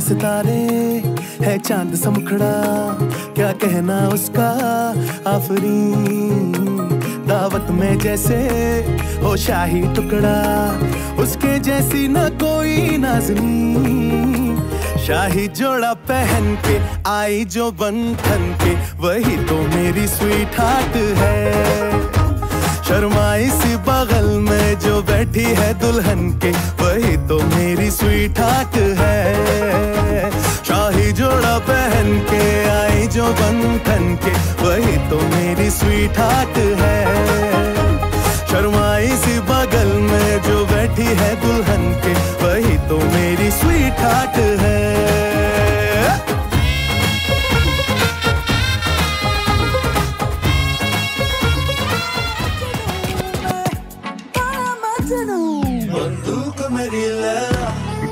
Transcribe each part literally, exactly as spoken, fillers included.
सितारे है चांद सा मुखड़ा, क्या कहना उसका आफरीन। दावत में जैसे हो शाही टुकड़ा, उसके जैसी न कोई नाज़नीन। शाही जोड़ा पहन के आई जो बंधन के, वही तो मेरी स्वीट हार्ट है। शर्माई सी बगल में जो बैठी है दुल्हन के, वही तो मेरी स्वीट हार्ट है। शाही जोड़ा पहन के आई जो बंधन के, वही तो मेरी स्वीट हार्ट है। शर्माई सी बगल में जो बैठी है दुल्हन के, वही तो मेरी स्वीट हार्ट है। बंदूक मेरी लैला,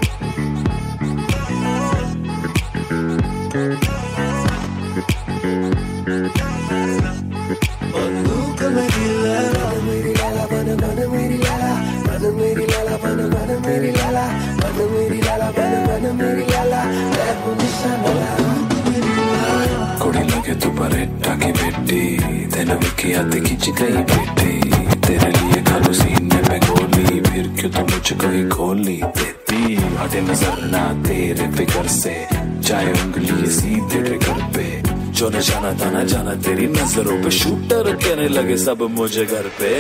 बंदूक मेरी लैला, मेरी लैला बन बन मेरी लैला, बन मेरी लैला बन बन मेरी लैला, बन मेरी लैला बन बन मेरी लैला, मैं हूँ निशाना मेरी लैला। कुड़ी लगे तू परेटा की बेटी, तेने विकी आती खींच गई बेटी। तेरे लिए खालू सीने पे गोली, फिर क्यों तू मुझको ही गोली देती। हटे नजर ना तेरे फिकर से, चाहे उंगली सीधे ट्रिगर पे। जो न जाना था ना जाना तेरी नजरों पे, शूटर कहने लगे सब मुझे घर पे।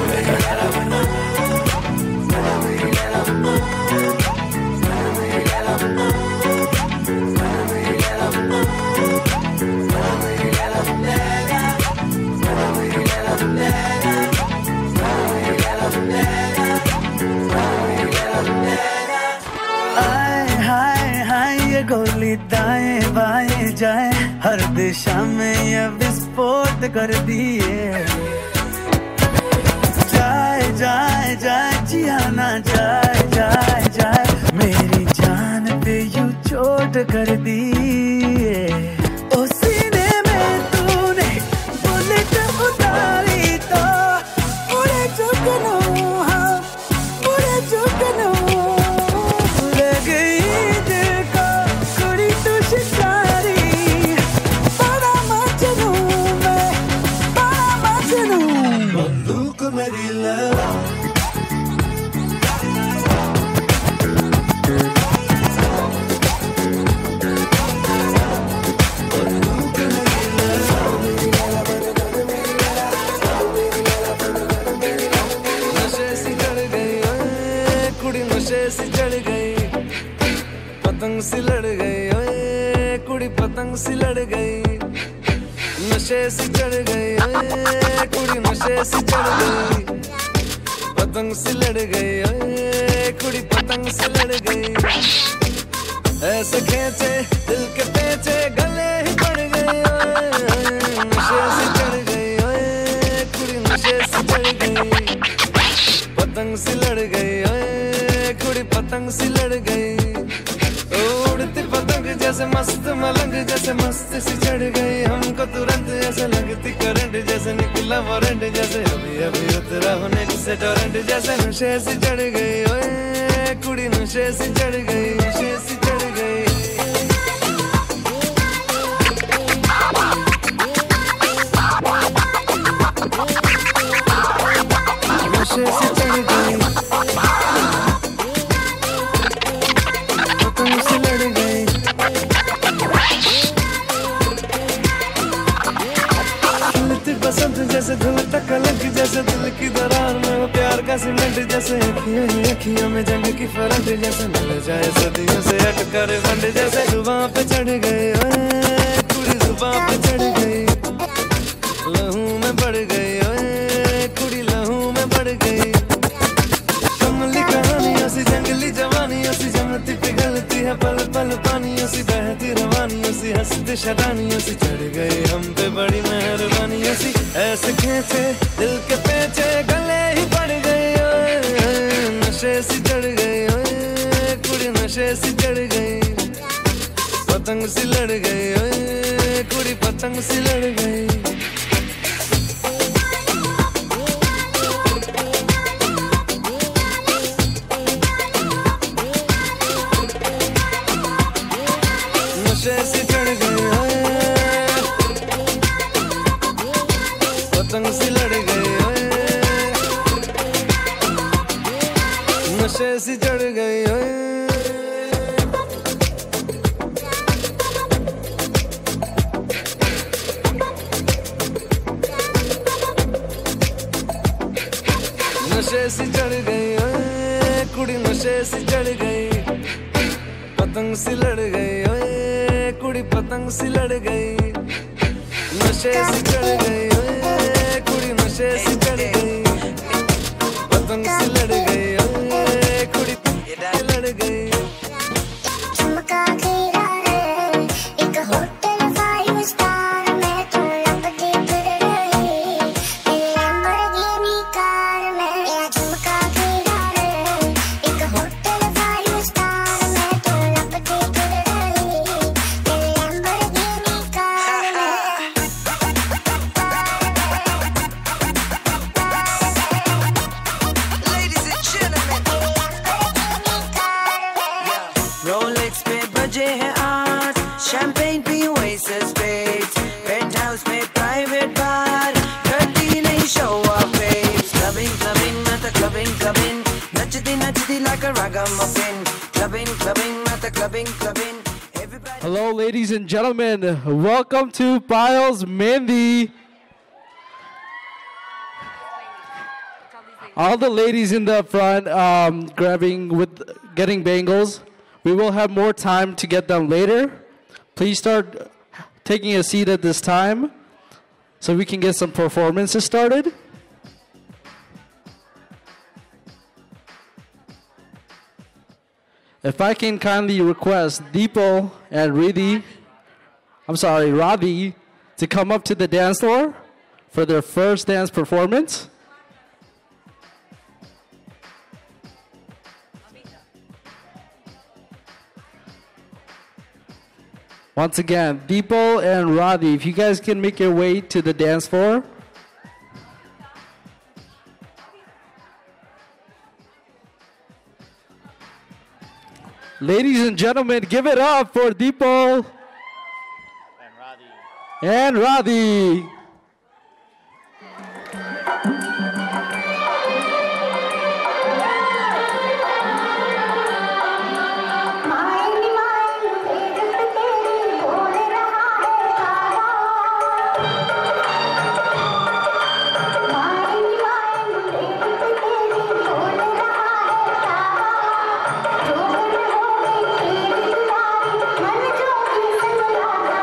गोली दाएं बाएं जाए, हर दिशा में ये विस्फोट कर दिए। जाए जाए जाए जिया ना जाए जाए जाए, मेरी जान पे यूं चोट कर दिए। ओ सीने में तूने बुलेट उतारी तो उड़े जुगनू, हाँ उड़े जुगनू। मेरी लैला, नशे सी चढ़ गई ओए कुड़ी, नशे सी चढ़ गई। पतंग सी लड़ गई ओए कुड़ी, पतंग सी लड़ गई। नशे सी चढ़ गई ओए कुड़ी, नशे सी चढ़ गई। पतंग सी लड़ गई ओए कुड़ी, पतंग सी लड़ गई। ऐसे खींचे दिल के पेचे, गले ही पड़ गए ओए। नशे सी चढ़ गई ओए कुड़ी, नशे सी चढ़ गई। पतंग सी लड़ गई ओए कुड़ी, पतंग सी लड़ गई। उड़ती पतंग जैसे मस्त मलंग, जैसे मस्त सी चढ़ गई हमको तुरंत। ऐसे लगती करंट जैसे निकला वारंट, जैसे अभी अभी उतरा होने से टोरेंट। जैसे नशे सी चढ़ गई ओए कुड़ी, नशे सी चढ़ गई, नशे सी चढ़ गई। नशे सी चढ़ गई, पतंग सी लड़ गई। बसंत जैसे धुल तक कलंक, जैसे दिल की दरार में वो प्यार का सीमेंट। जैसे अखियों ही अखियों में जंग की फरंट, जैसे मिल जाए सदियों से अटकर बंड। जैसे जुबां पे चढ़ गए ओए कुड़ी, जुबां पे चढ़ गई। लहू में बढ़ गई ओए कुड़ी, लहू में बढ़ गई। कमली कहानियों सी जंगली जवानियों सी, जमती पिघलती है पल पल पानियों सी। बहती रवानियों सी, हंसती शरानियों सी, चढ़ गई हम पे बड़ी मेहरबानियों सी। ऐसे खींचे दिल के पेचे, गले ही पड़ गई ओए। नशे सी चढ़ गई ओए कुड़ी, नशे सी चढ़ गई। पतंग सी लड़ गई ओए कुड़ी, पतंग सी लड़ गई। नशे से चढ़ गई ओए पतंग सी लड़ गई ओए नशे से चढ़ गई ओए नशे से चढ़ गई ओए कुड़ी नशे से चढ़ गई पतंग सी लड़ गई ओए कुड़ी पतंग सी लड़ गई नशे से चढ़ गई ओए कुड़ी नशे से चढ़ गई पतंग सी लड़ गई ओए कुड़ी लड़ गई चमका गिरा रे एक होटल फाइव स्टार में तू लपटी फिर रही मेरे लैम्बोर्गिनी कार में चमका गिरा रे एक होटल फाइव स्टार में तू लपटी फिर रही मेरे लैम्बोर्गिनी कार में Ladies and gentlemen, Rolex पे बजे हैं आठ, शैंपेन पी Oasis babes, penthouse में private bar, करती नहीं show off babes, clubbing clubbing मत clubbing clubbing, नचती नचती like a ragamuffin, clubbing clubbing मत clubbing clubbing, everybody. Hello, ladies and gentlemen. Welcome to Piles Mehndi. All the ladies in the front um, grabbing with getting bangles. We will have more time to get them later. Please start taking a seat at this time so we can get some performances started. If I can kindly request Deepo and Riddhi, I'm sorry, Radhi, to come up to the dance floor for their first dance performance. Once again, Deepo and Radhi, if you guys can make your way to the dance floor. Ladies and gentlemen, give it up for Deepo and Radhi. Mind mind तेरे तेरी बोल रहा है सारा mind mind तेरे तेरी बोल रहा है सारा जोगन हो गई तेरी दुलारी मन जोगी संगलाना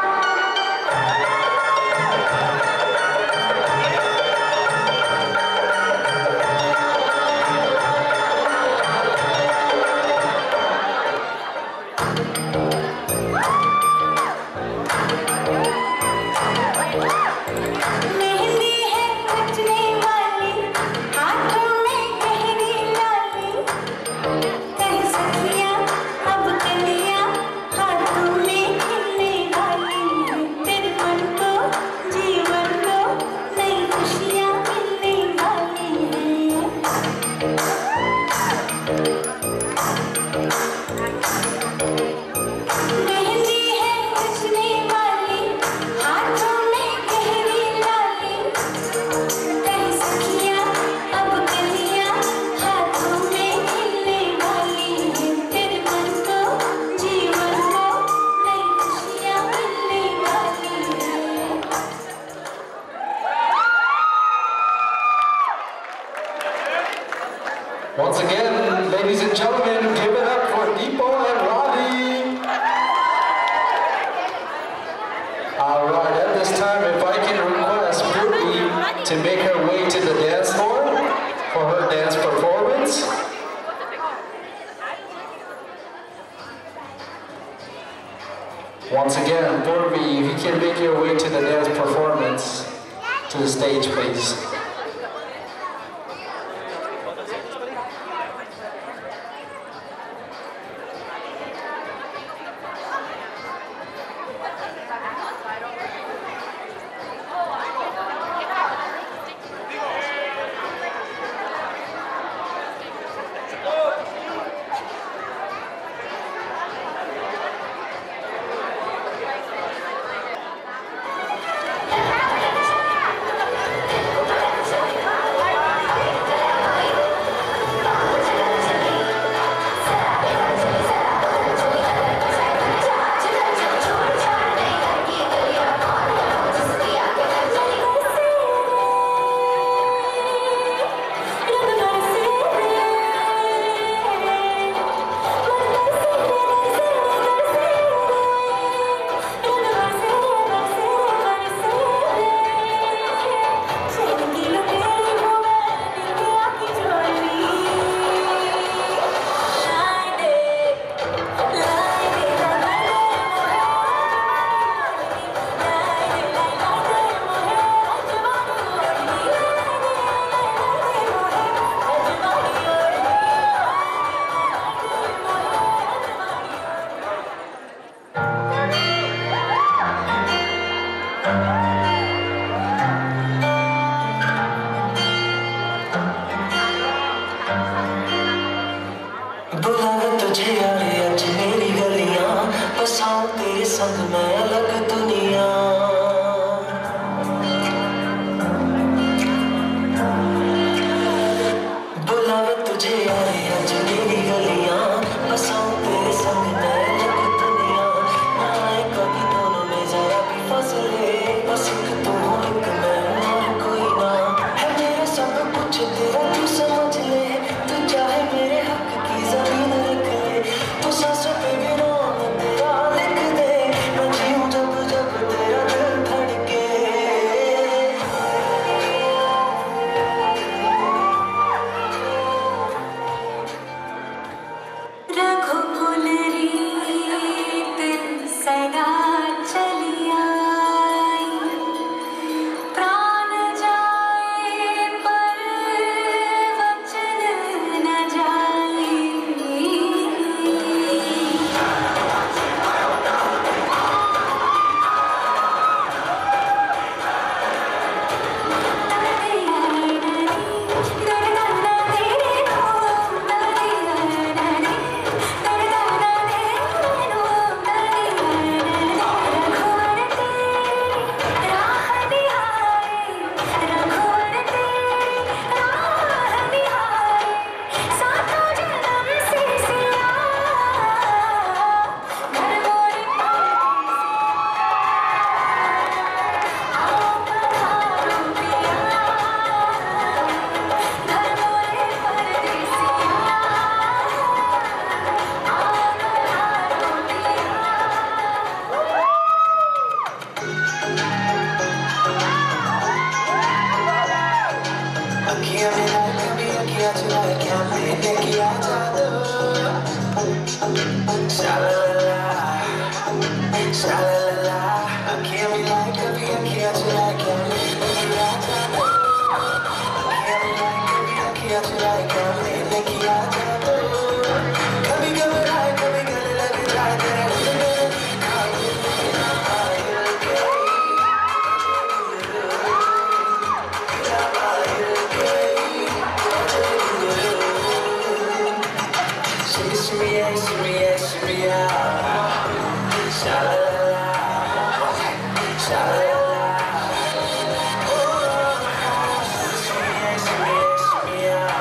मेहंदी है नचने वाली हाथों में गहरी लाली कहीं सखियां अब कलियां हाथों में खिलने वाली तेरे मन को जीवन को नई खुशियां मिलने वाली हैं मेहंदी है नचने वाली हाथों में गहरी लाली कहीं सखियां अब कलियां हाथों में खिलने वाली हैं तेरे मन को जीवन को नई खुशियां मिलने वाली हैं Once again, ladies and gentlemen, give it up for Deepo and Radhi. All right, at this time, if I can request Purvi to make her way to the dance floor for her dance performance. Once again, Purvi, if you can make your way to the dance performance, to the stage, please. चुराए क्या मैंने किया जादू शालाला शालाला अखियाँ मिलाए कभी अखियाँ चुराए क्या मैंने किया जादू अखियाँ मिलाए कभी अखियाँ चुराए क्या मैंने किया जादू कभी घबराए कभी गले लग जाए तेरे दिल में shimmy yeah, shimmy yeah, shimmy yeah. Sha-la-la-la, sha-la-la-la. Oh, shimmy yeah, shimmy yeah, shimmy yeah.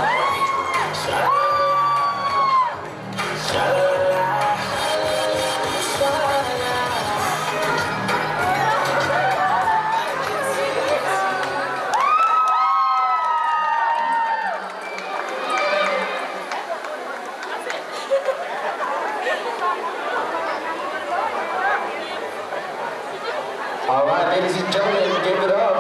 Sha-la-la-la, sha-la-la-la, sha-la-la-la. All right, ladies and gentlemen, give it up.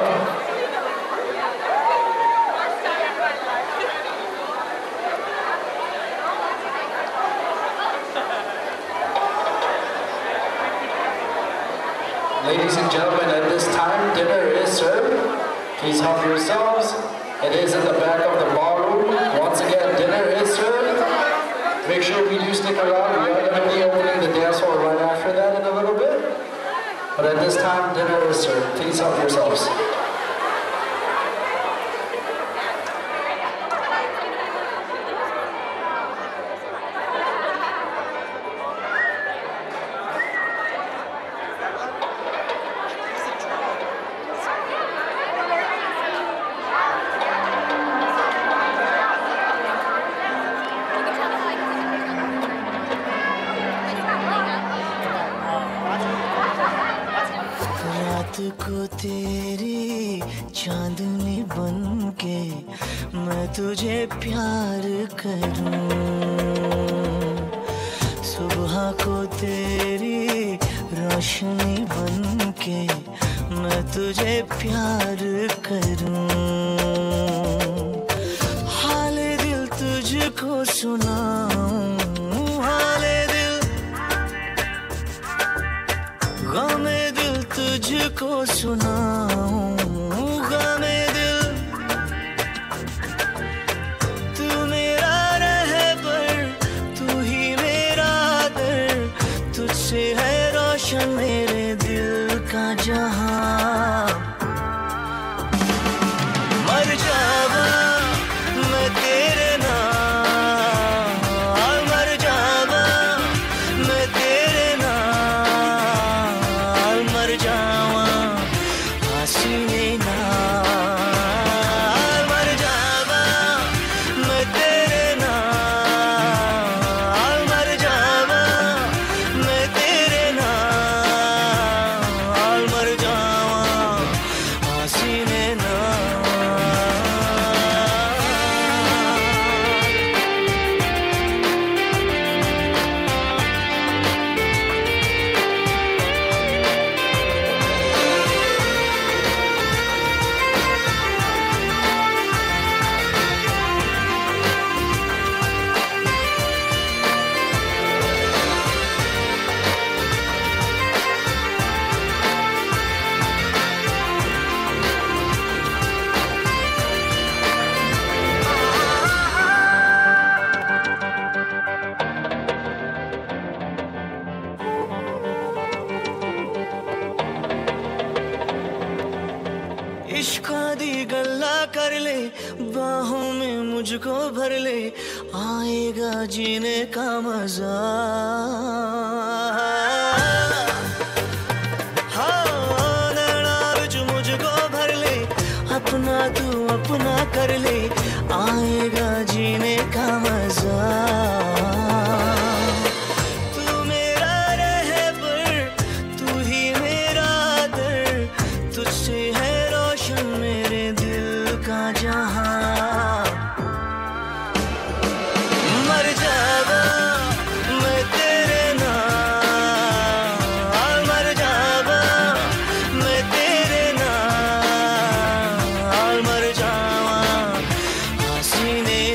Ladies and gentlemen, at this time, dinner is served. Please help yourselves. It is in the back of the ballroom. Once again, dinner is served. Make sure we do stick around. We are going to be opening the dance floor right after that in a little bit. But at this time, dinner is served. Please help yourselves. रात को तेरी चांदनी बन के मैं तुझे प्यार करूं सुबह को तेरी रोशनी बन के मैं तुझे प्यार करूं हाल दिल तुझको सुनाऊं हाल दिल गमे दिल तुझको सुनाऊं गमे दिल तू मेरा रहबर तू ही मेरा दर तुझसे है रोशन मेरे दिल का जहां मर जावा मैं तेरे नाम मर जावा मैं तेरे नाम मर जावा हसीने नाल मर जावा मैं तेरे नाल मर जावा मैं तेरे नाल मर जावा हसीने नाल इश्का दी गल्ला कर ले बाहों में मुझको भर ले आएगा जीने का मजा हाँ नैना विच मुझको भर ले अपना तू अपना कर ले आएगा जीने का मजा तू मेरा रहबर तू ही मेरा दर तुझसे है रोशन मेरे दिल का जहां मर जावा मैं तेरे नाल मर जावा मैं तेरे नाल मर जावा हसीने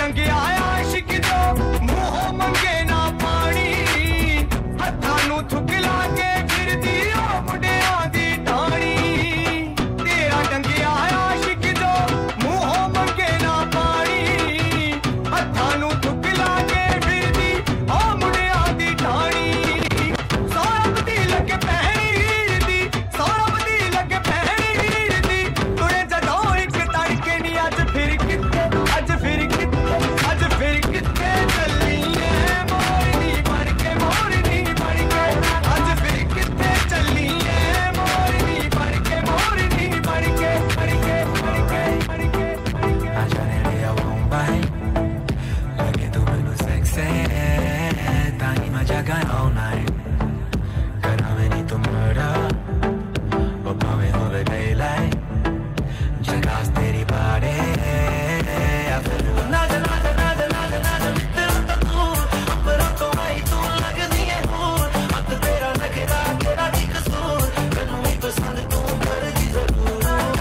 टंगिया आशिक जो मुंह मंगे ना पानी हत्थां नू थुकला के फिरदी ओ मुंडियां दी टाणी तेरा टंगिया आशिक जो मुंह मंगे ना पानी हत्थां नू थुकला के फिरदी ओ मुंडियां दी टाणी सौरभ दी लगे पहनी दी सौरभ दी लगे पहनी दी तुरे जदों एक तड़के नी अज फिर किते अज फिर किते अज फिर किते चली है मोरनी बन के मोरनी बन के अज फिर किते चली है मोरनी बन के मोरनी बन के बन के बन के बन के I try to lay a one bite looking too many sexy tani ma jaga all night kara meni to murder oh pave over daylight jagas teri body I feel nada nada nada nada nada tera taur pero to ai tu lagdi hai hoor mat tera lagda tera di kasoor kanu hi pasand tu kardi zarur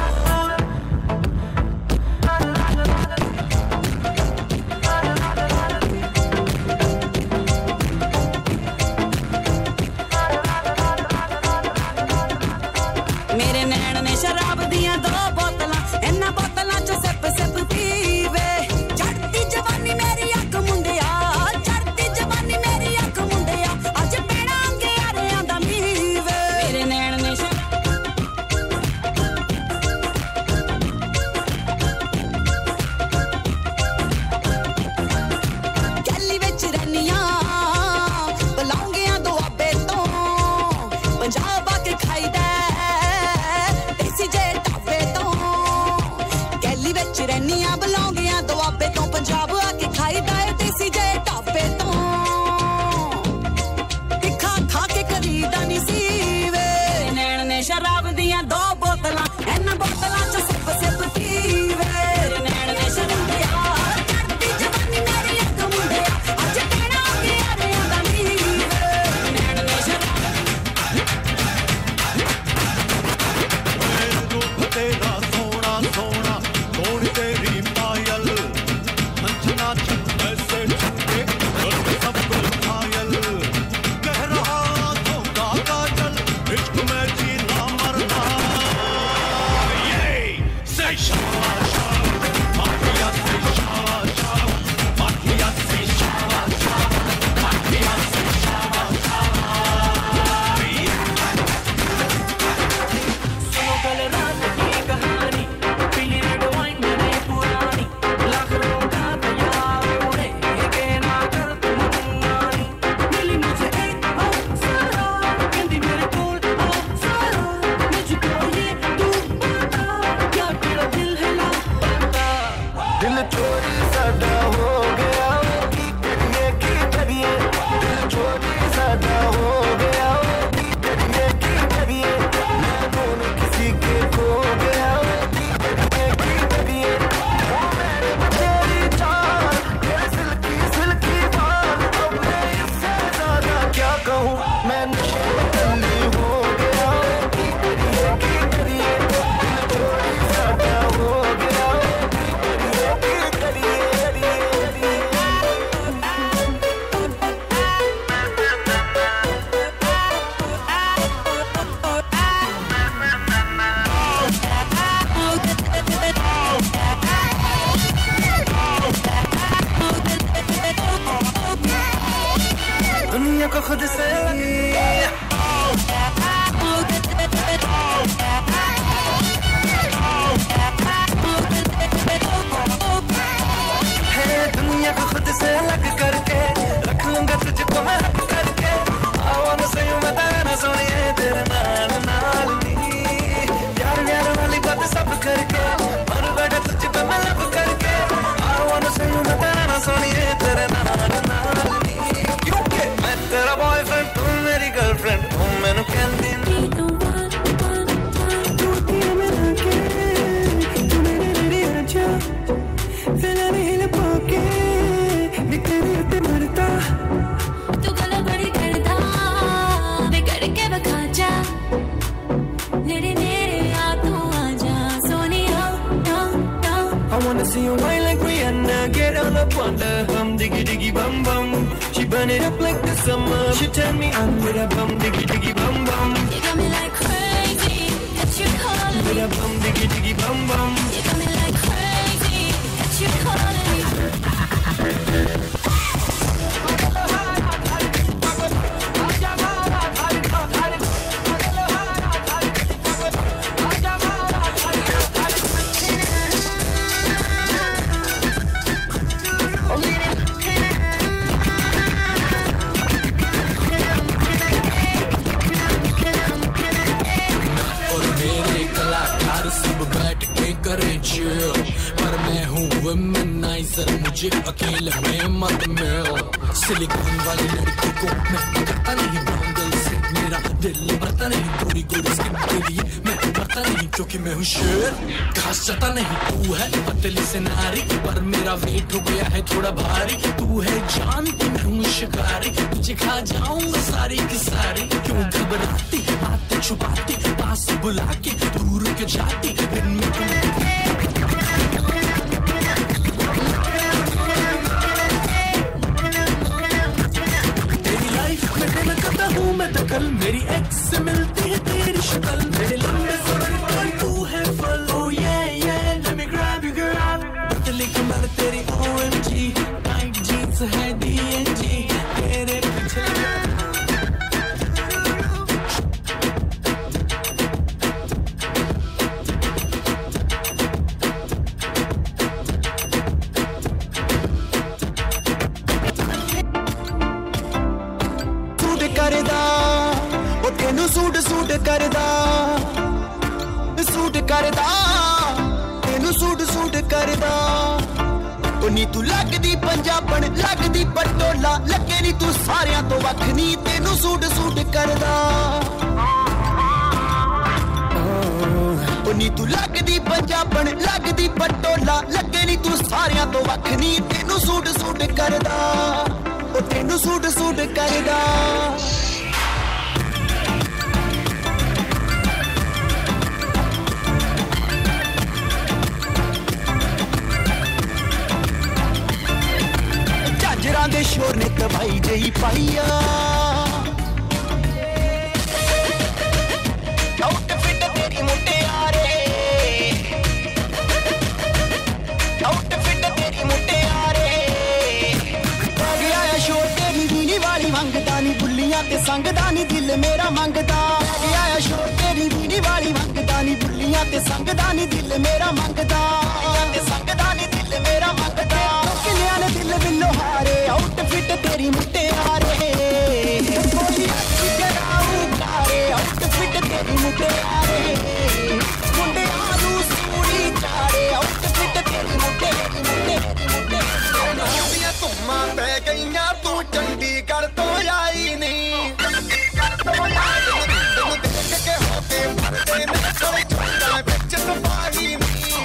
मेरे नैन ने शराब दिया दो बोतलां इन्ना बोतलां च SIP SIP पीवे चढ़ती जवानी मेरी अख मुंडिया चढ़ती जवानी मेरी अख मुंडिया अज पेड़ांगे यारियां दा मीवे मेरे नैन ने गली विच रनियां बलांगियां दुआबे तो पंजाब आके खाईदा देसी जे ढाबे तो गली विच रनियां बलांगियां दुआबे तो पंजाब आके खाईदा देसी जे ढाबे तो तिखा खा के करीदा नी सीवे नैन ने शराब दियां दो बोतलां इन्ना बोतलां च सिप सिप पीवे नैन ने शराब दियां चढ़ती जवानी मेरी अख मुंडिया अज कहना के यारियां दा मीवे नैन ने शराब रूप तेरा सोना सोना कौन तेरी पायल अंजना चंद से छुपे कर सबको घायल कह रहा आंखों का काजल इश्क में जीना मरना ये से शाबाश माफिया से शाबाश माफिया से शाबाश माफिया से शाबाश सुनो कल रात की कहानी पीली रेड वाइन में पुरानी लाख रोका तैयार उड़े के ना कर तुम नानी मिली मुझे एक अप्सरा कहती मेरे कोल अप्सरा मुझको ये तू बता क्या तेरा दिल है लापता दिल चोरी साडा हो गया की करिए की करिए दिल चोरी साडा हो गया की करिए की करिए मैं कौन किसी के खो गया की करिए की करिए ओ मेरे तेरी चाल तेरे सिल्की सिल्की बाल अब मैं इससे ज्यादा क्या कहूँ मैं नशे में टल्ली हो गया की करिए की करिए दिल चोरी साडा हो गया की करिए की करिए करिए दुनिया को खुद से लगी है दुनिया को खुद से अलग करके रख लूंगा तुझको मैं हक करके I wanna say you मैं तेरा सोनिए तेरे नाल नाल नी प्यार प्यार वाली बात सब करके मर बैठा तुझ पे मैं लब करके I wanna say you मैं तेरा सोनिए तेरे नाल नाल नी क्योंकि मैं तेरा बॉयफ्रेंड तू मेरी गर्लफ्रेंड तू मैनू कहंदी तू गला बड़ी करदा बिगड़ के बखा जा नेड़े नेड़े आ तू आ जा Sonia I wanna see you wine like Rihanna, get all up on the hum, diggy diggy bum bum. She burn it up like the summer. She turn me on with a bum, diggy diggy bum bum. You got me like crazy, that you calling me. With a bum, diggy diggy bum bum. You got me like crazy, that you calling me. पर मैं हूँ womaniser, मुझे अकेले में मत मिल। Silicon वाली लड़की को मैं करता नहीं ब्राउन गर्ल से, मेरा दिल भरता नहीं गोरी गोरी स्किन के लिए मैं मरता नहीं, क्योंकि मैं हूँ शेर घास चता नहीं। तू है पतली से नारी पर मेरा वेट हो गया है थोड़ा भारी। तू है जानती मैं हूँ शिकारी, तुझे खा जाऊंगा सारी की सारी। क्यों घबराती बातें छुपाती, पास बुला के दूर के जाती, दिन में तुम हूँ मैं तो कल मेरी एक्स से मिलती है तेरी शक्ल। मेरे लंबे सफर पर तू है फल। Oh yeah yeah, let me grab you girl। पतली कमर तेरी O M G, tight jeans है D N G, तेरे पीछे सूट सूट करदा, सूट करदा, तेनू सूट सूट करदा। ओ नी तू लगदी पंजाबण, लगदी पटोला, लगे नी तू सारियां तो वख नी, तेनू सूट सूट करदा। ओ नी तू लगदी पंजाबण, लगदी पटोला, लगे नी तू सारियां तो वख नी, तेनू सूट सूट करदा। ओ तेनू सूट सूट करदा। झांझरां दे शोर ने तबाही जही पाईया, आउटफिट तेरी मुटियारे, आउटफिट तेरी मुटियारे। गया है शोर तेरी वीणी वाली मंगदा नी, बुल्लियां ते संगदा नी दिल मेरा मंगदा। गया है शोर तेरी वीणी वाली मंगदा नी, बुल्लियां ते संगदा नी दिल मेरा मंगदा, ते संगदा नी दिल मेरा मंगदा। किलियां ने दिल विलो हारे, आउटफिट तेरी मुटियारे, कोई अच्छी जराऊ कारे, आउटफिट तेरी मुटियारे, मुंडे आलू सूड़ी चारे, आउटफिट तेरी मुटियारे, मुटियारे, मुटियारे। तुम पै गईयां तू चंडीगढ़ तो आई नहीं, तेनू देख के होते मरदे ने थोड़ी छोटा बिच सफाई नहीं।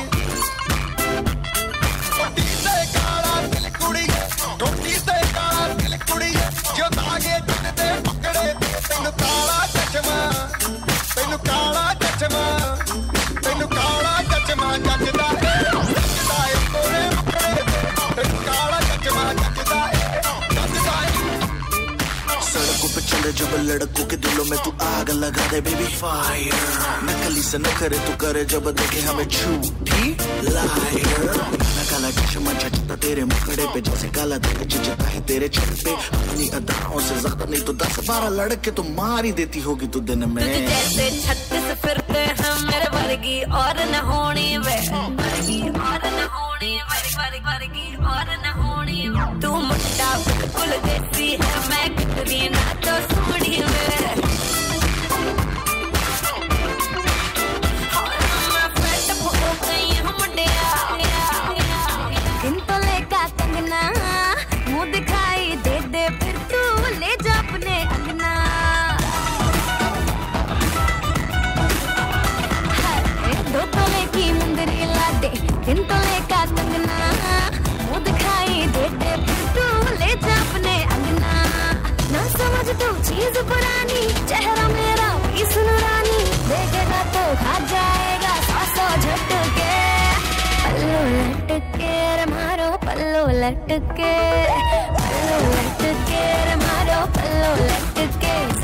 कोटी से काला दिल कुड़ी, कोटी से काला दिल कुड़ी, जो धागे जिनते पकड़े तेनू काला चश्मा, तेनू काला चश्मा, तेनू काला चश्मा जचदा है, जचदा है तोरे मुखड़े, तेनू काला चश्मा जचदा है, जचदा है। सड़कों पे चले जब लड़कों के दिलों में तू आग लगा दे बेबी फायर, नकली से नखरे तू करे जब देखे हमें झूठी लायर। काला चश्मा जचता तेरे मुखड़े पे जैसे काला दिल जचता है तेरे छत पे, अपनी अदाओं से ज्यादा नहीं तो दस बारह लड़के तो मार ही देती होगी तू दिन में। तुझे जैसे छत्तीस फिरते हैं मेरे वर्गी और न होनी वे, वर्गी और न होनी वे, वर्गी वर्गी और न होनी। तू मुट्टा बिल्कुल देसी है, मैं कितनी ना तो सूढ़ी में। मुँह दिखाई दे दे फिर तू ले जा अपने अंगना, दो तोले की मुंदरी ला दे, तीन तोले का कंगना। मुँह दिखाई दे दे फिर तू ले जा अपने अंगना। ना समझ तू चीज पुरानी, चेहरा मेरा इस नूरानी, देखेगा तो खा जाएगा सौ सौ झटके। पल्लू लटके रे मारो पल्लू लटके पल्लो लटके रे मारो पल्लो लटके